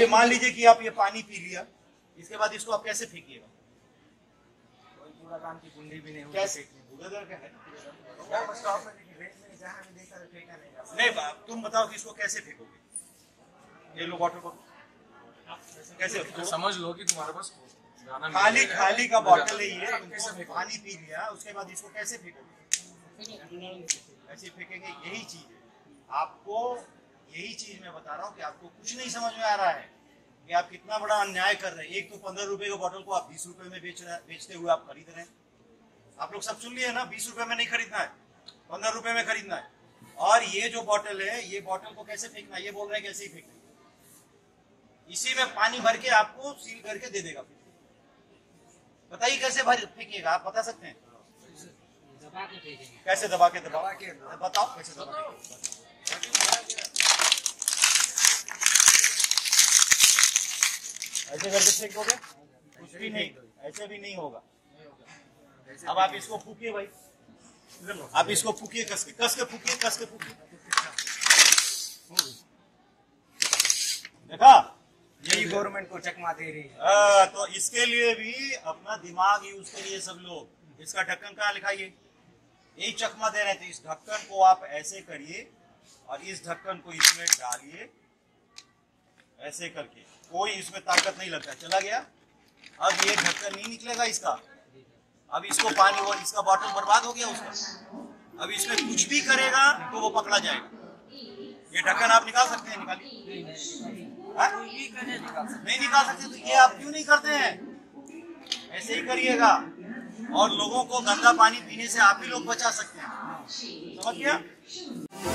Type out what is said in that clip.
ये मान लीजिए कि आप ये पानी पी लिया, इसके बाद इसको आप कैसे फेंकिएगा? काम की कुंडी भी नहीं कैसे? नहीं, तुम बताओ कि इसको कैसे फेंकोगे? ये लो वाटर बॉटल, कैसे? समझ लो कि तुम्हारे पास खाली का बॉटल है ये, तुमको पानी पी लिया, उसके बाद इसको कैसे फेंकोगे? ऐसे फेंकेंगे। यही चीज है, आपको यही चीज मैं बता रहा हूँ कि आपको कुछ नहीं समझ में आ रहा है कि आप कितना बड़ा अन्याय कर रहे हैं। एक तो 15 रुपए के बोतल को आप 20 रुपए में बेचते हुए आप खरीद रहे हैं। आप लोग सब सुन लिए ना, 20 रुपए में नहीं खरीदना है, 15 रुपए में खरीदना है। और ये जो बोतल है, ये बोतल को कैसे फेंकना है? ये बोल रहे हैं कैसे ही फेंकना, इसी में पानी भर के आपको सील करके दे देगा। बताइए कैसे भर फेंकिएगा? आप बता सकते हैं? कैसे दबा के बताओ कैसे दबा के। ऐसे करके फेंकोगे? कुछ भी नहीं, ऐसे भी नहीं होगा। अब आप इसको फूकिए भाई, आप इसको फूकिए, कस के फूकिए, कस के फूकिए। देखा, यही गवर्नमेंट को चकमा दे रही है। तो इसके लिए भी अपना दिमाग यूज करिए सब लोग। इसका ढक्कन कहाँ लिखाइए? यही चकमा दे रहे थे। इस ढक्कन को आप ऐसे करिए और इस ढक्कन को इसमें डालिए, ऐसे करके। कोई इसमें ताकत नहीं लगता। चला गया। अब ये ढक्कन नहीं निकलेगा इसका। अब इसको पानी, वो इसका बॉटल बर्बाद हो गया उसका। अब इसमें कुछ भी करेगा तो वो पकड़ा जाएगा। ये ढक्कन आप निकाल सकते हैं? निकालिए। नहीं निकाल सकते तो ये आप क्यों नहीं करते हैं? ऐसे ही करिएगा और लोगों को गंदा पानी पीने से आप ही लोग बचा सकते हैं। समझ गया?